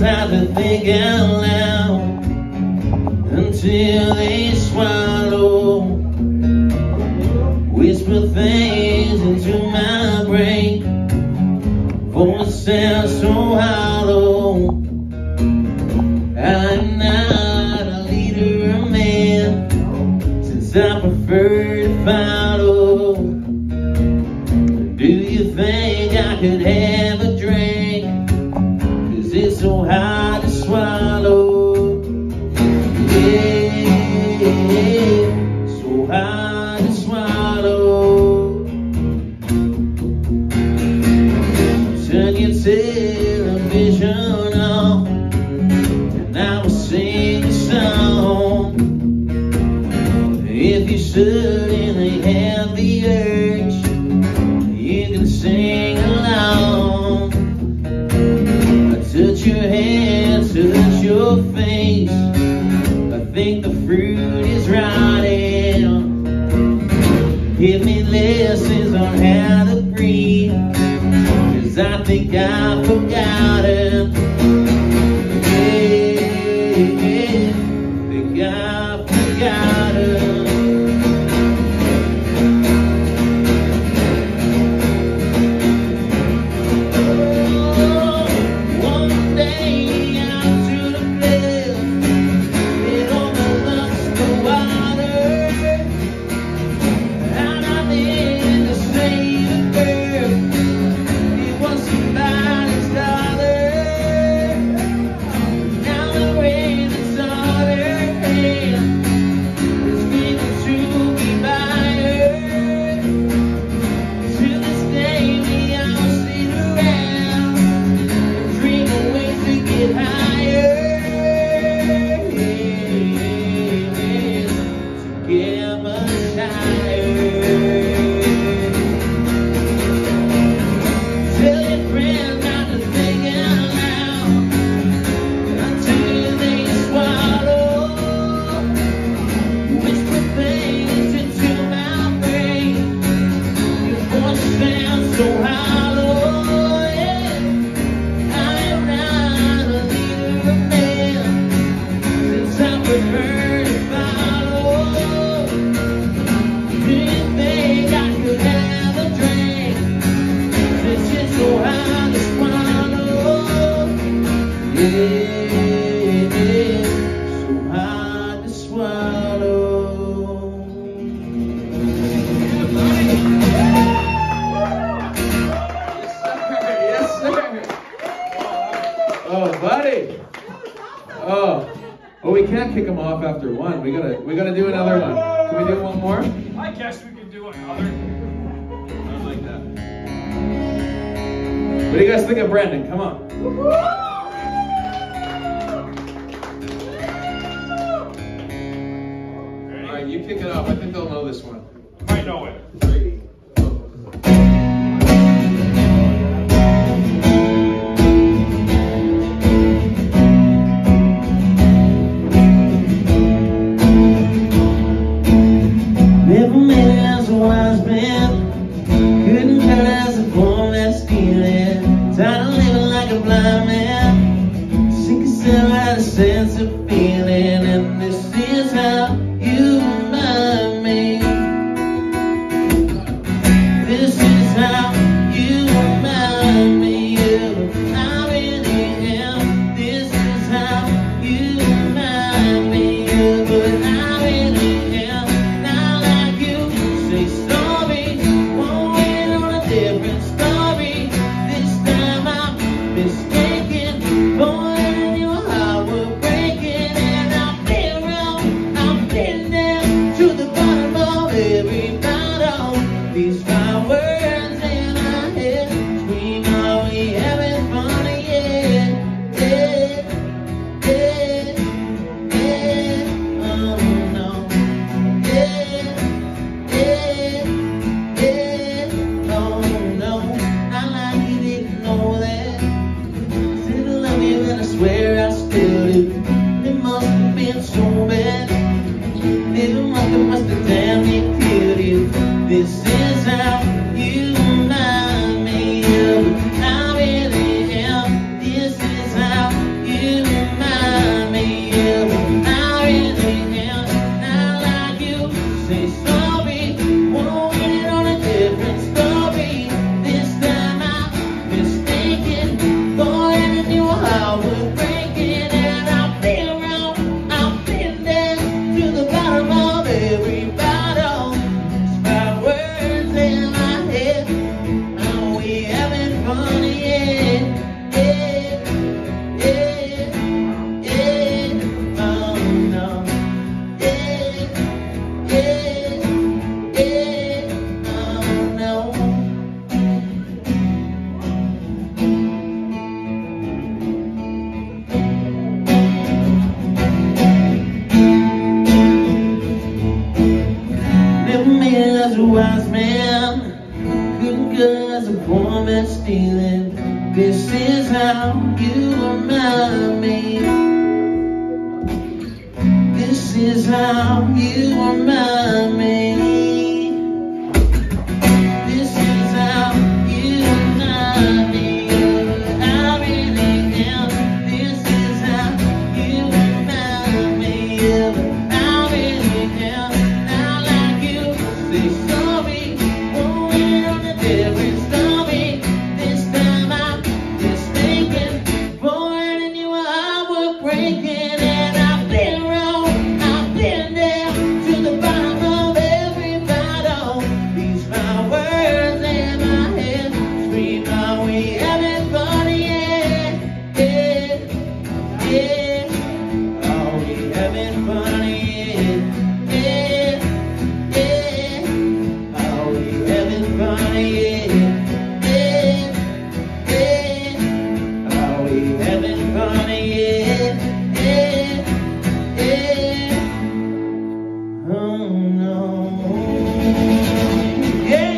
start to think out loud until they swallow, whisper things into my brain, voice sounds so hollow. I'm not a leader of man, since I prefer to follow. Do you think I could have a drink? 'Cause it's so hard to swallow. Yeah, so hard to swallow. Turn your television on, and I will sing a song. If you suddenly have the urge, you can sing along. Touch your hands, touch your face. I think the fruit is rotting. Give me lessons on how to breathe, 'cause I think I've forgotten. Yeah, think I've forgotten. Oh, buddy. Oh, well, we can't kick him off after one. We gotta do another one. Can we do one more? I guess we can do another. I like that. What do you guys think of Brenden? Come on. All right, you kick it off. I think they'll know this one. I know it. 3. Sense of feeling, and this is how you remind me. This is how you remind me of I really am. This is how you remind me of what I really am. Not like you say sorry, won't wait on a different story. This time I'm mistaken. Boy, these five words in my head scream, are we having fun again? Yeah, yeah, yeah, oh no. Yeah, yeah, yeah, oh no. I like you didn't know that. Still love you and I swear I still do. It must have been so bad. Little mother must have damn near killed you. This is how you that's stealing. This is how you remind me. This is how you remind me. This is how you remind me. I really am. This is how you remind me. I really am. Not like you. Say sorry. Going on a different story. This time I'm just thinking. Born and you I were breaking. And I've been wrong. I've been there to the bottom of every bottle. These my words in my head. Scream how we having fun, yeah, yeah, yeah. Are we having fun, yeah, yeah, yeah. Are we having fun, yeah, yeah, yeah. Are we having fun, yeah, yeah, yeah. Oh no. Yeah.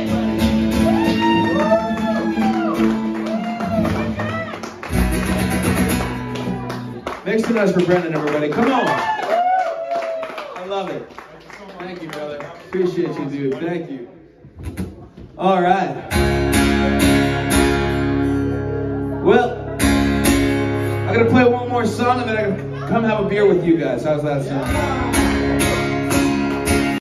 Make some noise for Brenden, everybody. Come on. I love it. Thank you, brother. Appreciate you, dude. Thank you. All right. Well, I'm going to play one more song and then I'm going to come have a beer with you guys. How's that sound?